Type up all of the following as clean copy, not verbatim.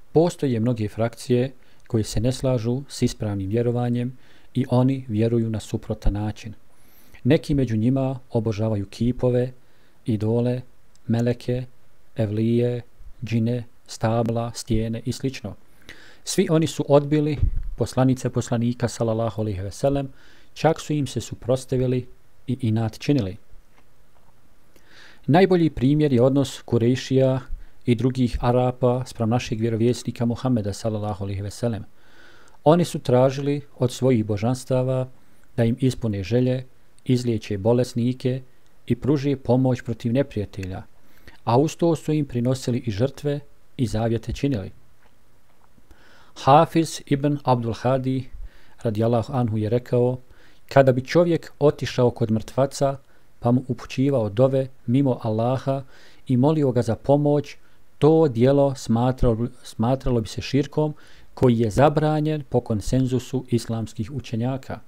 Postoje mnoge frakcije koje se ne slažu s ispravnim vjerovanjem i oni vjeruju na suprotan način. Neki među njima obožavaju kipove, idole, meleke, evlije, džine, stabla, stijene i sl. Svi oni su odbili poslanice poslanika sallallahu alejhi ve sellem, čak su im se suprotstavili i inat činili. Najbolji primjer je odnos Kurejšija i drugih Arapa spram našeg vjerovjesnika Muhameda sallallahu alejhi ve sellem. Oni su tražili od svojih božanstava da im ispune želje, izliječe bolesnike i pruže pomoć protiv neprijatelja, a uz to su im prinosili i žrtve i zavjete činili. Hafiz ibn Abdul Hadi radijallahu anhu je rekao: kada bi čovjek otišao kod mrtvaca pa mu upućivao dove mimo Allaha i molio ga za pomoć, to djelo smatralo bi se širkom koji je zabranjen po konsenzusu islamskih učenjaka.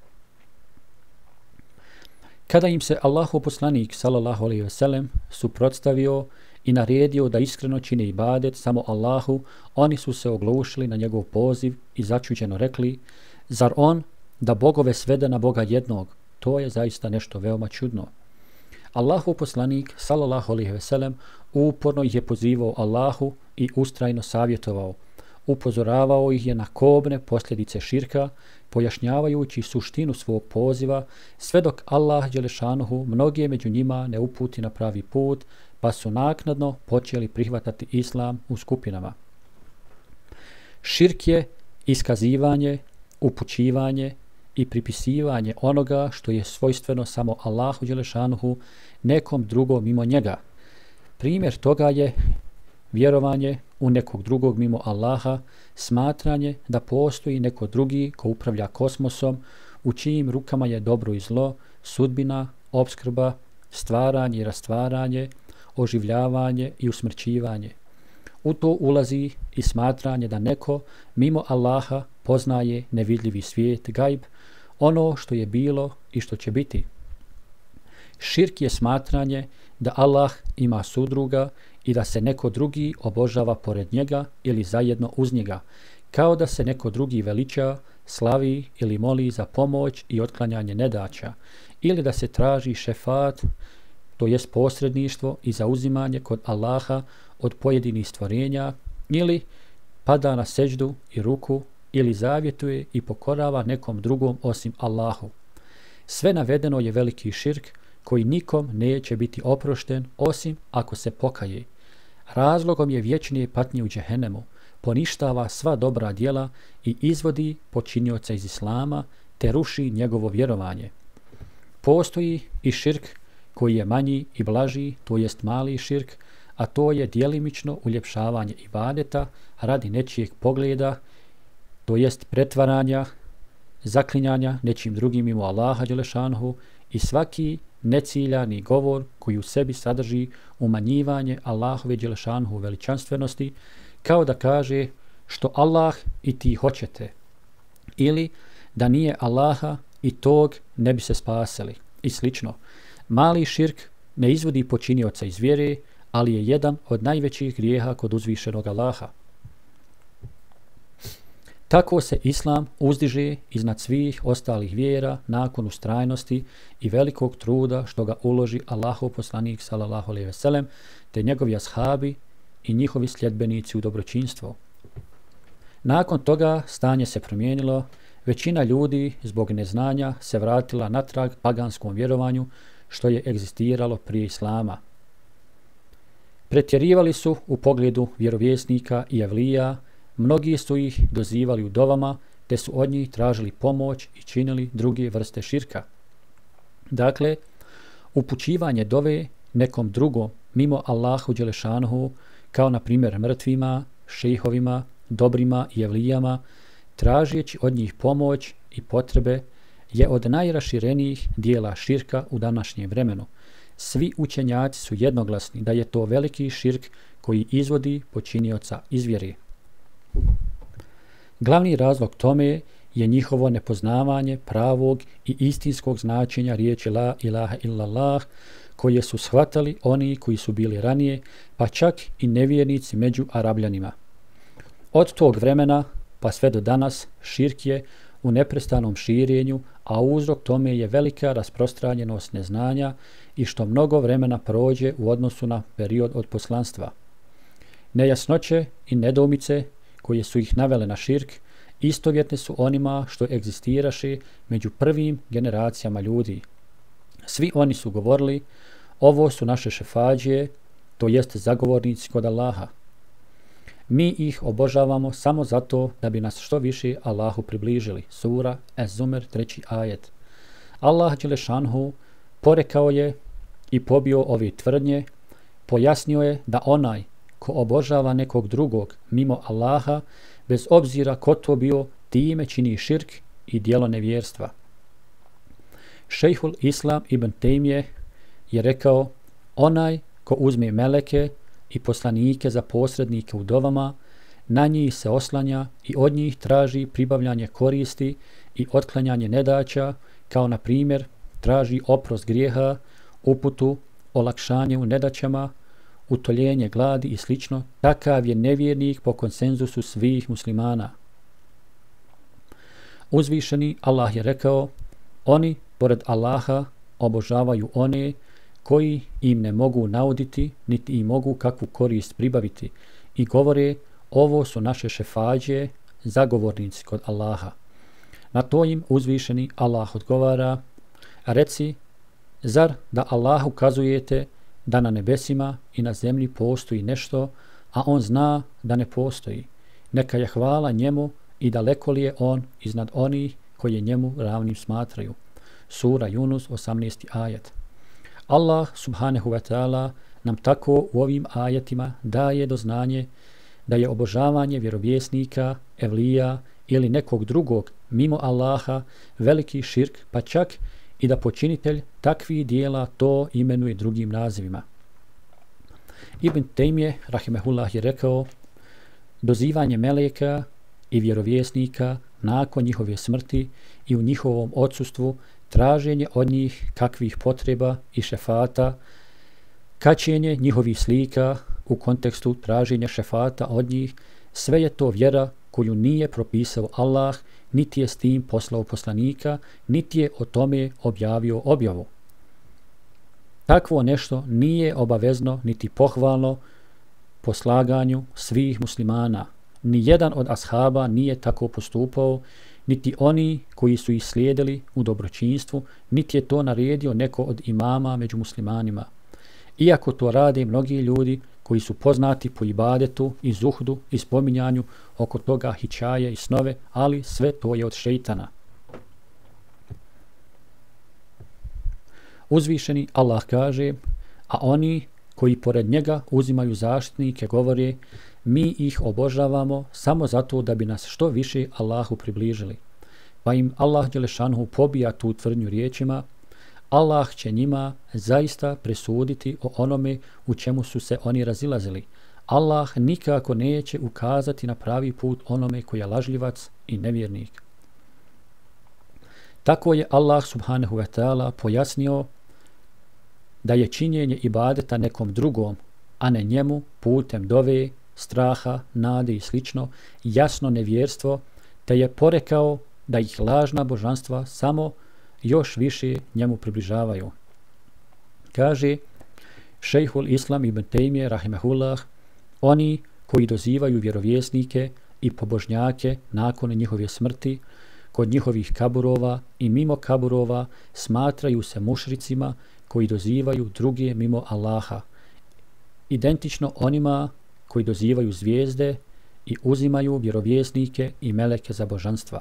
Kada im se Allahov poslanik sallallahu alejhi ve sellem suprotstavio i naredio da iskreno čine ibadet samo Allahu, oni su se oglušili na njegov poziv i začuđeno rekli: zar on da bogove svede na Boga jednog? To je zaista nešto veoma čudno. Allahov poslanik sallallahu alejhi ve sellem uporno ih je pozivao Allahu i ustrajno savjetovao. Upozoravao ih je na kobne posljedice širka, pojašnjavajući suštinu svog poziva, sve dok Allah dželešanuhu mnoge među njima ne uputi na pravi put, pa su naknadno počeli prihvatati islam u skupinama. Širk je iskazivanje, upućivanje i pripisivanje onoga što je svojstveno samo Allahu dželešanuhu nekom drugom mimo njega. Primjer toga je vjerovanje u nekog drugog mimo Allaha, smatranje da postoji neko drugi ko upravlja kosmosom, u čijim rukama je dobro i zlo, sudbina, opskrba, stvaranje i rastvaranje, oživljavanje i usmrćivanje. U to ulazi i smatranje da neko mimo Allaha poznaje nevidljivi svijet, gajb, ono što je bilo i što će biti. Širk je smatranje da Allah ima sudruga i da se neko drugi obožava pored njega ili zajedno uz njega, kao da se neko drugi veliča, slavi ili moli za pomoć i otklanjanje nedaća, ili da se traži šefat, to jest posredništvo i zauzimanje kod Allaha od pojedinih stvorenja, ili pada na seđdu i ruku, ili zavjetuje i pokorava nekom drugom osim Allahu. Sve navedeno je veliki širk koji nikom neće biti oprošten osim ako se pokaje. Razlogom je vječne patnje u džehennemu, poništava sva dobra djela i izvodi počinioca iz islama te ruši njegovo vjerovanje. Postoji i širk koji je manji i blaži, to jest mali širk, a to je djelimično uljepšavanje ibadeta radi nečijeg pogleda, to jest pretvaranja, zaklinjanja nečim drugim mimo Allaha dželešanuhu i svaki neciljani govor koji u sebi sadrži umanjivanje Allahove dželešanuhu veličanstvenosti, kao da kaže što Allah i ti hoćete, ili da nije Allaha i tog ne bi se spasili i slično. Mali širk ne izvodi počinioca iz vjere, ali je jedan od najvećih grijeha kod uzvišenog Allaha. Tako se Islam uzdiže iznad svih ostalih vjera nakon ustrajnosti i velikog truda što ga uloži Allahov poslanik sallallahu alejhi ve sellem te njegovi ashabi i njihovi sljedbenici u dobročinstvo. Nakon toga stanje se promijenilo, većina ljudi zbog neznanja se vratila natrag paganskom vjerovanju što je egzistiralo prije Islama. Pretjerivali su u pogledu vjerovjesnika i evlija, mnogi su ih dozivali u dovama, te su od njih tražili pomoć i činili druge vrste širka. Dakle, upućivanje dove nekom drugom mimo Allahu dželešanuhu, kao na primjer mrtvima, šejhovima, dobrima i evlijama, tražeći od njih pomoć i potrebe, je od najraširenijih dijela širka u današnjem vremenu. Svi učenjaci su jednoglasni da je to veliki širk koji izvodi počinioca iz vjere. Glavni razlog tome je njihovo nepoznavanje pravog i istinskog značenja riječi la ilaha illallah, koje su shvatali oni koji su bili ranije, pa čak i nevjernici među Arabljanima. Od tog vremena pa sve do danas širk je u neprestanom širenju, a uzrok tome je velika rasprostranjenost neznanja i što mnogo vremena prođe u odnosu na period od poslanstva. Nejasnoće i nedoumice koje su ih navele na širk istovjetne su onima što egzistiraše među prvim generacijama ljudi. Svi oni su govorili, ovo su naše šefađije, to jest zagovornici kod Allaha. Mi ih obožavamo samo zato da bi nas što više Allahu približili. Sura Ez-Zumer 3. ajet. Allah dželešanhu porekao je i pobio ove tvrdnje, pojasnio je da onaj ko obožava nekog drugog mimo Allaha, bez obzira ko to bio, time čini širk i djelo nevjerstva. Šejhul Islam ibn Tejmije je rekao, onaj ko uzme meleke i poslanike za posrednike u dovama, na njih se oslanja i od njih traži pribavljanje koristi i otklanjanje nedaća, kao na primjer traži oprost grijeha, uputu, olakšanje u nedaćama, utoljenje gladi i slično, takav je nevjernik po konsenzusu svih muslimana. Uzvišeni Allah je rekao, oni pored Allaha obožavaju one koji im ne mogu nauditi, niti im mogu kakvu korist pribaviti i govore, ovo su naše šefađe, zagovornici kod Allaha. Na to im uzvišeni Allah odgovara, reci, zar da Allah ukazujete da na nebesima i na zemlji postoji nešto, a on zna da ne postoji. Neka je hvala njemu i daleko li je on iznad onih koje njemu ravnim smatraju. Sura Yunus 18. ajet. Allah subhanahu wa ta'ala nam tako u ovim ajetima daje do znanje da je obožavanje vjerovjesnika, evlija ili nekog drugog mimo Allaha veliki širk, pa čak i da počinitelj takvih dijela to imenuje drugim nazivima. Ibn Tejmije rahimehullah je rekao, dozivanje meleka i vjerovjesnika nakon njihove smrti i u njihovom odsustvu, traženje od njih kakvih potreba i šefata, kačenje njihovih slika u kontekstu traženja šefata od njih, sve je to vjera koju nije propisao Allah, niti je s tim poslao poslanika, niti je o tome objavio objavu. Takvo nešto nije obavezno niti pohvalno po slaganju svih muslimana. Nijedan od ashaba nije tako postupao, niti oni koji su ih slijedili u dobročinstvu, niti je to naredio neko od imama među muslimanima. Iako to rade mnogi ljudi koji su poznati po ibadetu i zuhdu i spominjanju oko toga hičaje i snove, ali sve to je od šejtana. Uzvišeni Allah kaže, a oni koji pored njega uzimaju zaštitnike govore, mi ih obožavamo samo zato da bi nas što više Allahu približili. Pa im Allah dželešanhu pobija tu tvrdnju riječima, Allah će njima zaista presuditi o onome u čemu su se oni razilazili. Allah nikako neće ukazati na pravi put onome koji je lažljivac i nevjernik. Tako je Allah subhanahu wa ta'ala pojasnio da je činjenje ibadeta nekom drugom, a ne njemu putem dove, straha, nade i slično, jasno nevjerstvo, te je porekao da ih lažna božanstva samo još više njemu približavaju. Kaže šejhul Islam ibn Tejmije rahimehullah, oni koji dozivaju vjerovjesnike i pobožnjake nakon njihove smrti, kod njihovih kaburova i mimo kaburova smatraju se mušricima koji dozivaju druge mimo Allaha, identično onima koji dozivaju zvijezde i uzimaju vjerovjesnike i meleke za božanstva.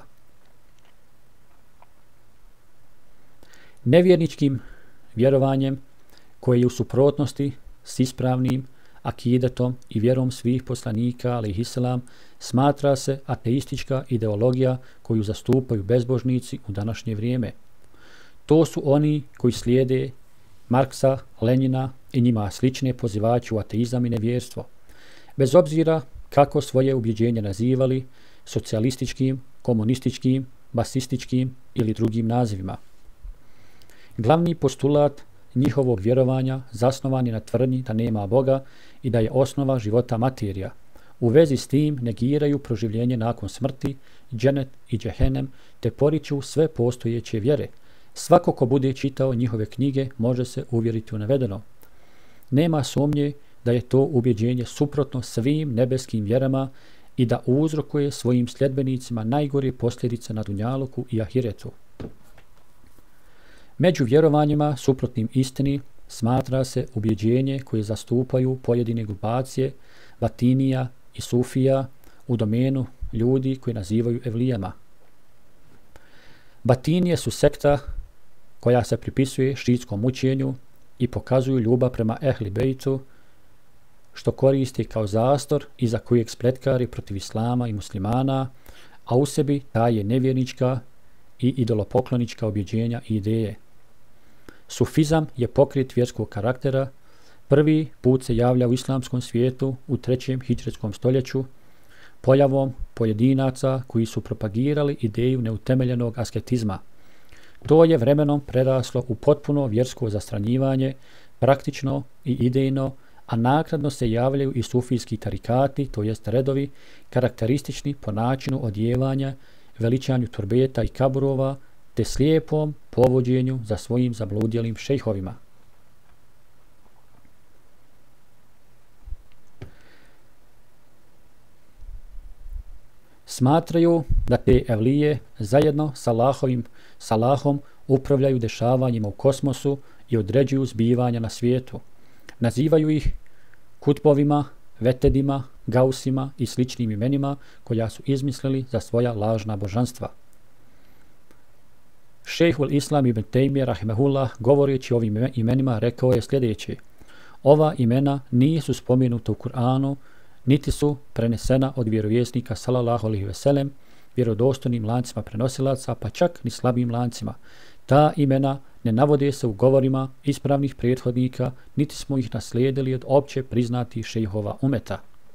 Nevjerničkim vjerovanjem koje je u suprotnosti s ispravnim akidetom i vjerom svih poslanika alejhiselam smatra se ateistička ideologija koju zastupaju bezbožnici u današnje vrijeme. To su oni koji slijede Marksa, Lenjina i njima slične pozivače u ateizam i nevjerstvo. Bez obzira kako svoje ubjeđenje nazivali, socijalističkim, komunističkim, basističkim ili drugim nazivima. Glavni postulat njihovog vjerovanja zasnovan je na tvrdnji da nema Boga i da je osnova života materija. U vezi s tim negiraju proživljenje nakon smrti, dženet i džehenem, te poriču sve postojeće vjere. Svako ko bude čitao njihove knjige može se uvjeriti u navedeno. Nema sumnje da je to ubjeđenje suprotno svim nebeskim vjerama i da uzrokuje svojim sljedbenicima najgore posljedice na dunjaluku i ahiretu. Među vjerovanjima suprotnim istini smatra se ubjeđenje koje zastupaju pojedine grupacije Batinija i Sufija u domenu ljudi koji nazivaju evlijama. Batinije su sekta koja se pripisuje šiitskom učenju i pokazuju ljubav prema Ehli Bejtu, što koristi kao zastor iza kojeg spletkari protiv islama i muslimana, a u sebi taje nevjernička i idolopoklonička objeđenja i ideje. Sufizam je pokret vjerskog karaktera. Prvi put se javlja u islamskom svijetu u 3. hidžretskom stoljeću pojavom pojedinaca koji su propagirali ideju neutemeljenog asketizma. To je vremenom preraslo u potpuno vjersko zastranjivanje, praktično i idejno, a naknadno se javljaju i sufijski tarikati, to jest redovi, karakteristični po načinu odjevanja, veličanju turbeta i kaburova, te slijepom povođenju za svojim zabludjelim šejhovima. Smatraju da te evlije zajedno s Allahom upravljaju dešavanjima u kosmosu i određuju zbivanja na svijetu. Nazivaju ih kutbovima, vetedima, gausima i sličnim imenima koja su izmislili za svoja lažna božanstva. Šejhul Islam ibn Tejmije rahimehullah govoreći o ovim imenima rekao je sljedeće: ova imena nisu spomenuta u Kur'anu, niti su prenesena od vjerovjesnika sallallahu alejhi ve sellem vjerodostojnim lancima prenosilaca, pa čak ni slabim lancima. Ta imena ne navode se u govorima ispravnih prethodnika, niti smo ih naslijedili od opće priznatih šejhova umeta.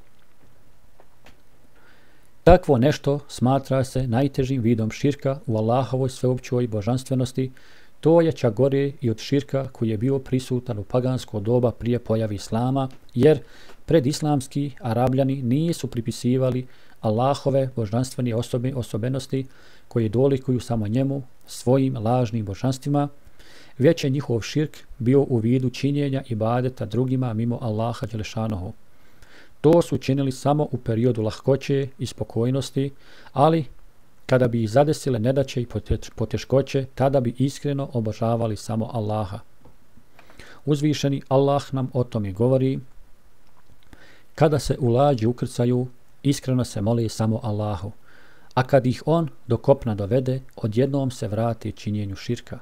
Takvo nešto smatra se najtežim vidom širka u Allahovoj sveopćoj božanstvenosti. To je čak gore i od širka koji je bio prisutan u pagansko doba prije pojavi islama, jer predislamski Arabljani nisu pripisivali Allahove božanstvene osobenosti koje dolikuju samo njemu, svojim lažnim božanstvima, već je njihov širk bio u vidu činjenja ibadeta drugima mimo Allaha dželešanohu. To su činili samo u periodu lahkoće i spokojnosti, ali kada bi ih zadesile nedaće i poteškoće, tada bi iskreno obožavali samo Allaha. Uzvišeni Allah nam o tome govori: kada se u lađi ukrcaju, iskreno se moli samo Allahu, a kad ih on do kopna dovede, odjednom se vrati činjenju širka.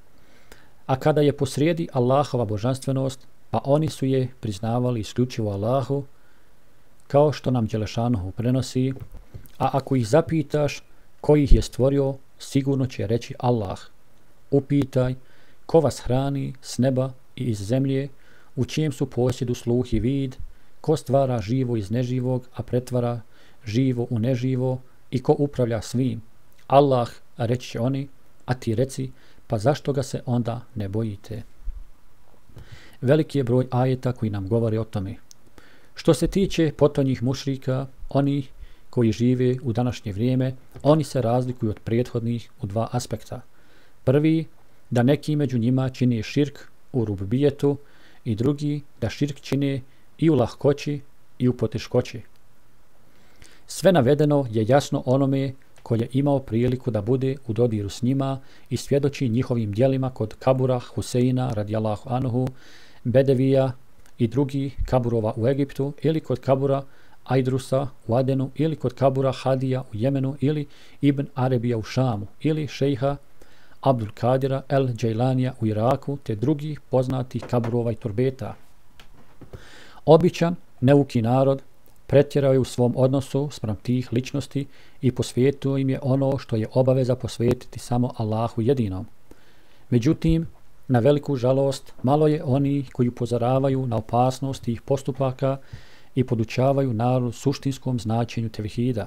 A kada je posrijedi Allahova božanstvenost, pa oni su je priznavali isključivo Allahu, kao što nam Đelešanuhu prenosi, a ako ih zapitaš ko ih je stvorio, sigurno će reći Allah. Upitaj ko vas hrani s neba i iz zemlje, u čijem su posjedu sluh i vid, ko stvara živo iz neživog, a pretvara živo u neživo, i ko upravlja svim. Allah, a reći će oni, a ti reci, pa zašto ga se onda ne bojite? Veliki je broj ajeta koji nam govori o tome. Što se tiče potonjih mušrika, oni koji žive u današnje vrijeme, oni se razlikuju od prethodnih u dva aspekta. Prvi, da neki među njima čine širk u rubbijetu, i drugi, da širk čine i u lahkoći i u poteškoći. Sve navedeno je jasno onome ko je imao priliku da bude u dodiru s njima i svjedoči njihovim djelima kod kabura Huseina radijallahu anhu, Bedevija i drugih kaburova u Egiptu, ili kod kabura Ajdrusa u Adenu, ili kod kabura Hadija u Jemenu, ili Ibn Arabija u Šamu, ili šejha Abdul Kadira el Džajlanija u Iraku, te drugih poznatih kaburova i turbeta. Običan, neuki narod pretjerao je u svom odnosu spram tih ličnosti i posvijetio im je ono što je obaveza posvetiti samo Allahu jedinom. Međutim, na veliku žalost, malo je oni koji upozoravaju na opasnost tih postupaka i podučavaju narod suštinskom značenju tevhida,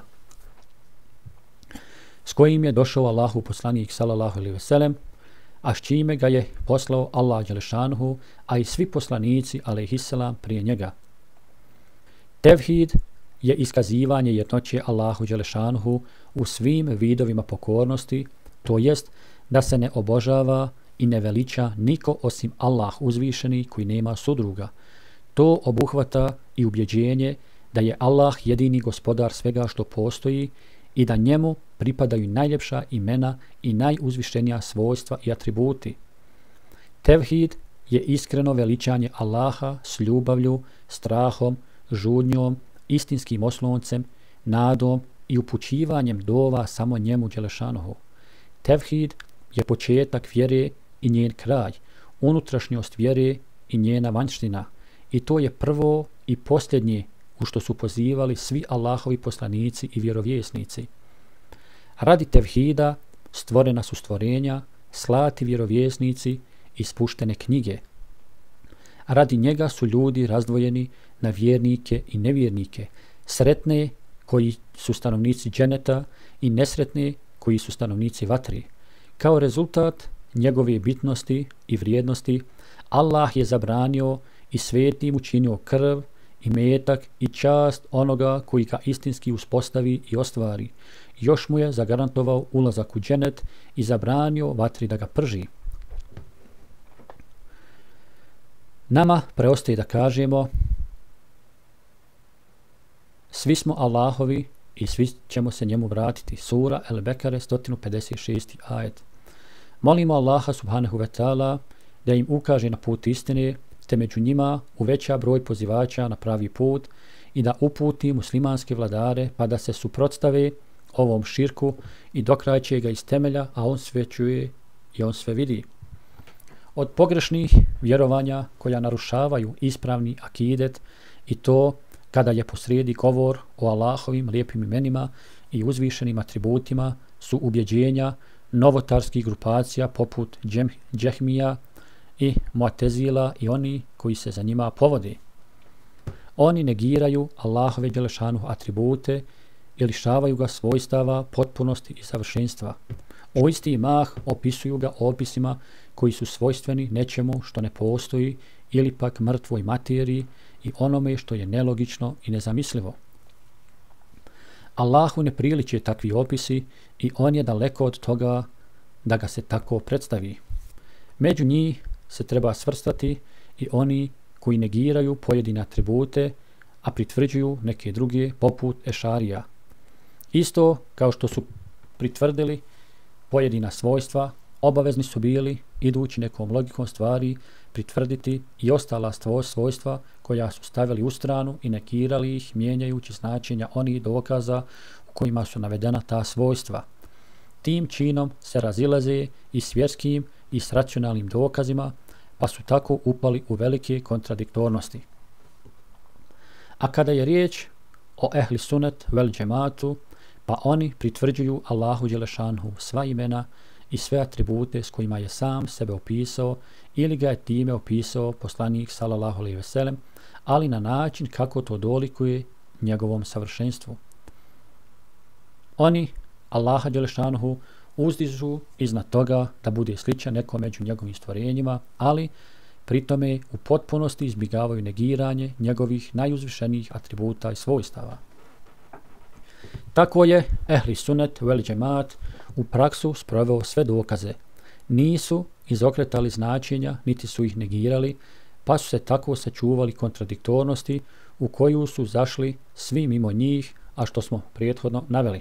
s kojim je došao Allahu poslanik sallallahu alejhi ve sellem, a s čime ga je poslao Allah dželešanuhu, a i svi poslanici alejhiselam prije njega. Tevhid je iskazivanje jednoće Allahu Đelešanuhu u svim vidovima pokornosti, to jest da se ne obožava i ne veliča niko osim Allah uzvišeni koji nema sudruga. To obuhvata i ubjeđenje da je Allah jedini gospodar svega što postoji i da njemu pripadaju najljepša imena i najuzvišenija svojstva i atributi. Tevhid je iskreno veličanje Allaha s ljubavlju, strahom, žudnjom, istinskim osloncem, nadom i upućivanjem dova samo njemu Đelešanuhu. Tevhid je početak vjere i njen kraj, unutrašnjost vjere i njena vanjština, i to je prvo i posljednje u što su pozivali svi Allahovi poslanici i vjerovjesnici. Radi tevhida stvorena su stvorenja, slati vjerovjesnici i spuštene knjige. Radi njega su ljudi razdvojeni na vjernike i nevjernike, sretne koji su stanovnici dženeta i nesretne koji su stanovnici vatri. Kao rezultat njegove bitnosti i vrijednosti, Allah je zabranio i svetim učinio krv, imetak i čast onoga koji ga istinski uspostavi i ostvari. Još mu je zagarantovao ulazak u dženet i zabranio vatri da ga prži. Nama preostaje da kažemo: svi smo Allahovi i svi ćemo se njemu vratiti. Sura El-Bekare 156. ajet. Molimo Allaha subhanahu wa ta'ala da im ukaže na put istine, te među njima uveća broj pozivača na pravi put i da uputi muslimanske vladare pa da se suprotstave ovom širku i dokrajče ga iz temelja, a on sve čuje i on sve vidi. Od pogrešnih vjerovanja koja narušavaju ispravni akidet i to kada je posrijedi govor o Allahovim lijepim imenima i uzvišenim atributima su ubjeđenja novotarskih grupacija poput Džehmija i Mu'tezila i oni koji se za njima povode. Oni negiraju Allahove Đelešanuhu atribute i lišavaju ga svojstava, potpunosti i savršenstva. U isti mah opisuju ga opisima koji su svojstveni nečemu što ne postoji ili pak mrtvoj materiji i onome što je nelogično i nezamislivo. Allahu ne priliče takvi opisi i on je daleko od toga da ga se tako predstavi. Među njih se treba svrstati i oni koji negiraju pojedine atribute, a pritvrđuju neke druge poput Ešarija. Isto kao što su pritvrdili pojedina svojstva, obavezni su bili, idući nekom logikom stvari, pritvrditi i ostala svojstva koja su stavili u stranu i negirali ih, mijenjajući značenja onih dokaza u kojima su navedena ta svojstva. Tim činom se razilaze i s vjerskim i s racionalnim dokazima, pa su tako upali u velike kontradiktornosti. A kada je riječ o ehli sunet vel džematu, pa oni pritvrđuju Allahu Đelešanuhu sva imena i sve atribute s kojima je sam sebe opisao ili ga je time opisao poslanik sallallahu alejhi ve sellem, ali na način kako to dolikuje njegovom savršenstvu. Oni Allaha Đelešanuhu uzdižu iznad toga da bude sličan nekom među njegovim stvorenjima, ali pritome u potpunosti izbjegavaju negiranje njegovih najuzvišenijih atributa i svojstava. Tako je ehli sunet vel džemat u praksu sproveo sve dokaze. Nisu izokretali značenja, niti su ih negirali, pa su se tako sačuvali kontradiktornosti u koju su zašli svi mimo njih, a što smo prethodno naveli.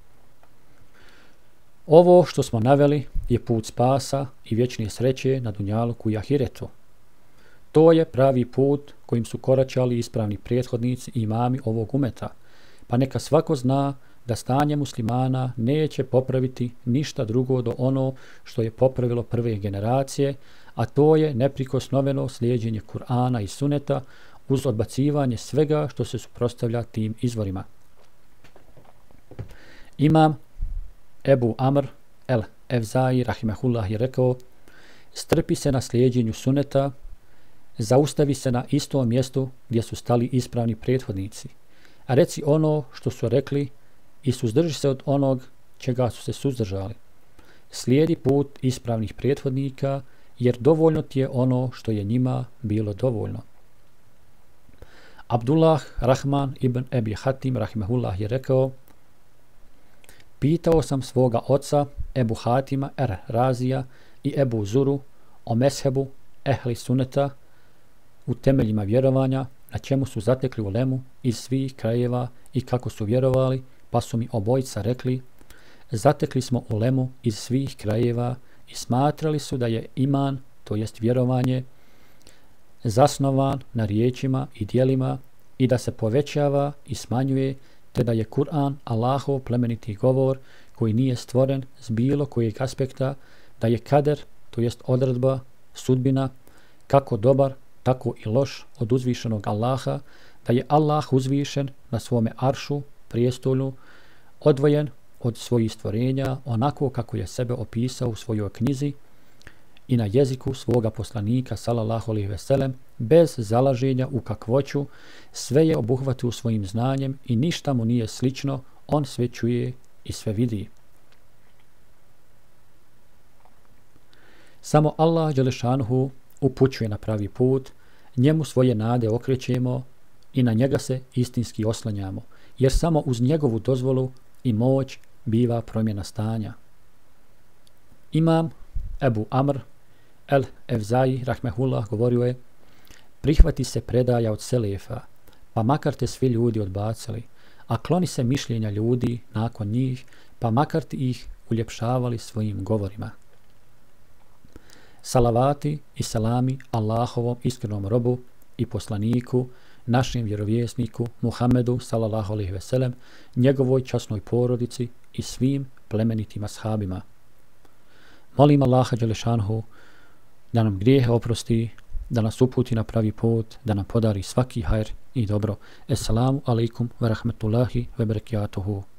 Ovo što smo naveli je put spasa i vječne sreće na dunjaluku i ahiretu. To je pravi put kojim su koračali ispravni prethodnici i imami ovog umeta, pa neka svako zna da stanje muslimana neće popraviti ništa drugo do ono što je popravilo prve generacije, a to je neprikosnoveno slijeđenje Kur'ana i Suneta uz odbacivanje svega što se suprotstavlja tim izvorima. Imam Ebu Amr el-Evzai rahimehullah je rekao: strpi se na slijeđenju Suneta, zaustavi se na istom mjestu gdje su stali ispravni prethodnici, a reci ono što su rekli i suzdrži se od onog čega su se suzdržali. Slijedi put ispravnih prethodnika, jer dovoljno ti je ono što je njima bilo dovoljno. Abdullah Rahman ibn Ebi Hatim rahimehullah je rekao: pitao sam svoga oca Ebu Hatima Razija i Ebu Zuru o meshebu ehli suneta u temeljima vjerovanja, na čemu su zatekli ulemu iz svih krajeva i kako su vjerovali, pa su mi obojica rekli: zatekli smo ulemu iz svih krajeva i smatrali su da je iman, to jest vjerovanje, zasnovan na riječima i djelima i da se povećava i smanjuje, te da je Kur'an Allahov plemeniti govor koji nije stvoren s bilo kojeg aspekta, da je kader, to jest odredba, sudbina, kako dobar, tako i loš od uzvišenog Allaha, da je Allah uzvišen na svome aršu, prijestolju, odvojen od svojih stvorenja onako kako je sebe opisao u svojoj knjizi i na jeziku svoga poslanika sallallahu alejhi ve sellem, bez zalaženja u kakvoću, sve je obuhvatio svojim znanjem i ništa mu nije slično, on sve čuje i sve vidi. Samo Allah dželešanuhu upućuje na pravi put, njemu svoje nade okrećemo i na njega se istinski oslanjamo, jer samo uz njegovu dozvolu i moć biva promjena stanja. Imam Ebu Amr el-Evzai rahmehullah govorio je: prihvati se predaja od selefa, pa makar te svi ljudi odbacili, a kloni se mišljenja ljudi nakon njih, pa makar ti ih uljepšavali svojim govorima. Salavati i salami Allahovom iskrenom robu i poslaniku, našem vjerovjesniku Muhammedu sallallahu alejhi ve sellem, njegovoj časnoj porodici i svim plemenitim ashabima. Molim Allaha dželešanhu da nam grijehe oprosti, da nas uputi na pravi put, da nam podari svaki hajr i dobro. Assalamu alaikum wa rahmetullahi wa barakatuhu.